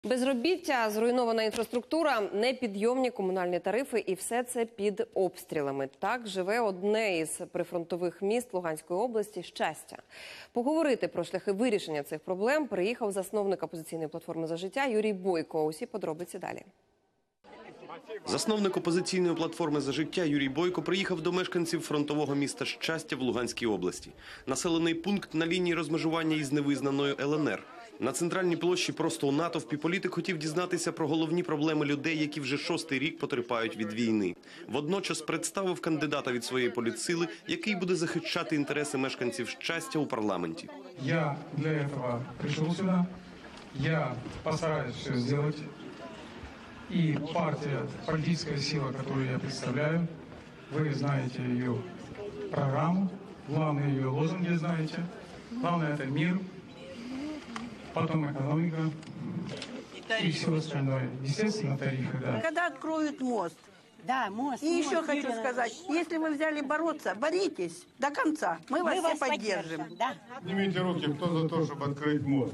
Безробіття, зруйнована інфраструктура, непідйомні комунальні тарифи і все це під обстрілами. Так живе одне із прифронтових міст Луганської області – Щастя. Поговорити про шляхи вирішення цих проблем приїхав засновник опозиційної платформи «За життя» Юрій Бойко. Усі подробиці далі. Засновник опозиційної платформи «За життя» Юрій Бойко приїхав до мешканців фронтового міста Щастя в Луганській області. Населений пункт на лінії розмежування із невизнаною ЛНР. На центральній площі просто у натовпі політик хотів дізнатися про головні проблеми людей, які вже 6-й рік потерпають від війни. Водночас представив кандидата від своєї політсили, який буде захищати інтереси мешканців Щастя у парламенті. Я для цього прийшов сюди. Я постараюсь все зробити. И партия, политическая сила, которую я представляю, вы знаете ее программу, главные ее лозунги знаете. Главное – это мир, потом экономика и все остальное. Естественно, тарифы, да. Когда откроют мост. Да, мост. И еще хочу сказать, если вы взяли бороться, боритесь до конца. Мы вас все поддержим. Да. Поднимите руки, кто за то, чтобы открыть мост.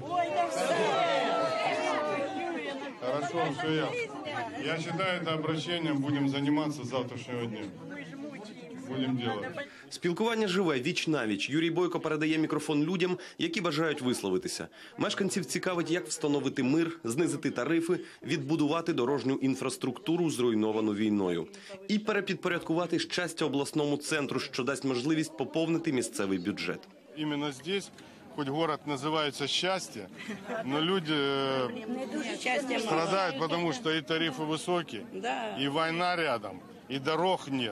Хорошо, все ясно. Я считаю, это обращением будем заниматься с завтрашнего дня. Будем делать. Спілкування живе, віч-навіч. Юрій Бойко передає мікрофон людям, які бажають висловитися. Мешканців цікавить, як встановити мир, знизити тарифи, відбудувати дорожню інфраструктуру, зруйновану війною. І перепідпорядкувати Щастя обласному центру, що дасть можливість поповнити місцевий бюджет. Именно здесь, хоть город называется «Счастье», но люди страдают, потому что и тарифы высокие, и война рядом, и дорог нет,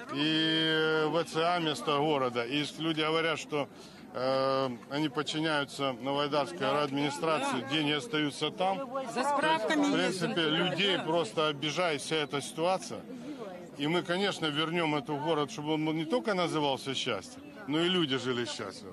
и ВЦА вместо города. И люди говорят, что они подчиняются Новоайдарской администрации, деньги остаются там. В принципе, людей просто обижает вся эта ситуация. И мы, конечно, вернем этот город, чтобы он не только назывался «Счастье», но и люди жили счастливо.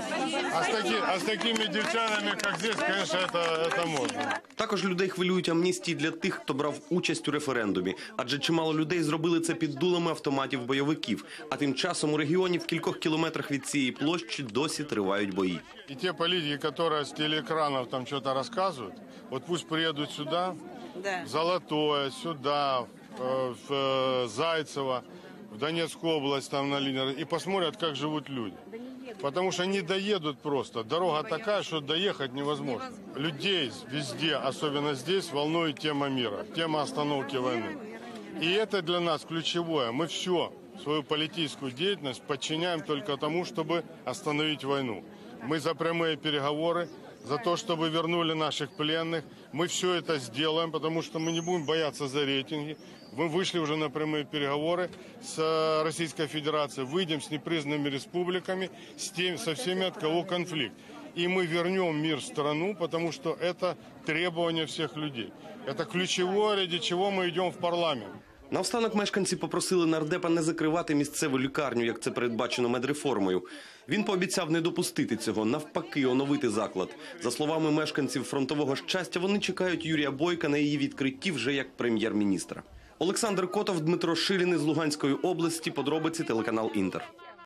А с такими девчонками, как здесь, конечно, это можно. Також людей хвилюють амністії для тих, хто брав участь у референдумі. Адже чимало людей зробили це під дулами автоматів бойовиків. А тим часом у регіоні в кількох кілометрах від цієї площі досі тривають бої. И те политики, которые с телеэкранов там что-то рассказывают, вот пусть приедут сюда, в Золотое, сюда, в Зайцево, в Донецкую область, там на линии, и посмотрят, как живут люди. Потому что не доедут просто. Дорога такая, что доехать невозможно. Людей везде, особенно здесь, волнует тема мира, тема остановки войны. И это для нас ключевое. Мы все, свою политическую деятельность подчиняем только тому, чтобы остановить войну. Мы за прямые переговоры, за то, чтобы вернули наших пленных. Мы все это сделаем, потому что мы не будем бояться за рейтинги. Мы вышли уже на прямые переговоры с Российской Федерацией, выйдем с непризнанными республиками, со всеми, от кого конфликт. И мы вернем мир в страну, потому что это требование всех людей. Это ключевое, ради чего мы идем в парламент. Наостанок мешканці попросили нардепа не закривати місцеву лікарню, як це передбачено медреформою. Він пообіцяв не допустити цього, навпаки, оновити заклад. За словами мешканців фронтового Щастя, вони чекають Юрія Бойка на її відкритті вже як прем'єр-міністра. Олександр Котов, Дмитро Шилін із Луганської області. Подробиці, телеканал «Інтер».